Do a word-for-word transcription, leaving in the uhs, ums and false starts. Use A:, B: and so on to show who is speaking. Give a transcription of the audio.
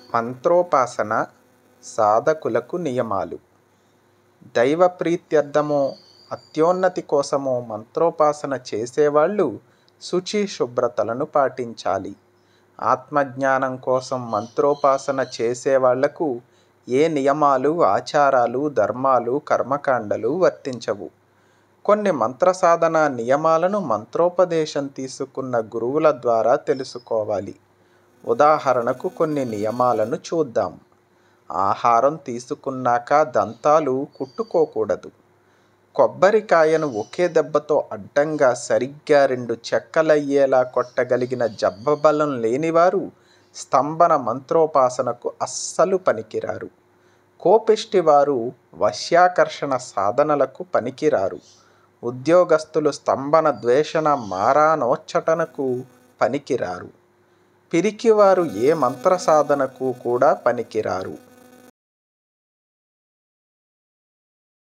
A: మంత్రోపాసన సాధకులకు నియమాలు. దైవ ప్రీత్యర్థమో అత్యోన్నతి కోసమో మంత్రోపాసన చేసేవాళ్ళు శుచి శుభ్రతలను పాటించాలి. ఆత్మజ్ఞానం కోసం మంత్రోపాసన చేసేవాళ్లకు ఏ నియమాలు, ఆచారాలు, ధర్మాలు, కర్మకాండలు వర్తించవు. కొన్ని మంత్ర సాధన నియమాలను మంత్రోపదేశం తీసుకున్న గురువుల ద్వారా తెలుసుకోవాలి. ఉదాహరణకు కొన్ని నియమాలను చూద్దాం. ఆహారం తీసుకున్నాక దంతాలు కుట్టుకోకూడదు. కొబ్బరికాయను ఒకే దెబ్బతో అడ్డంగా సరిగ్గా రెండు చెక్కలయ్యేలా కొట్టగలిగిన జబ్బబలం లేనివారు స్తంభన మంత్రోపాసనకు అస్సలు పనికిరారు. కోపిష్టి వారు వశ్యాకర్షణ సాధనలకు పనికిరారు. ఉద్యోగస్తులు స్తంభన ద్వేషణ మారానోచ్చటనకు పనికిరారు. పిరికివారు ఏ మంత్ర సాధనకు కూడా పనికిరారు.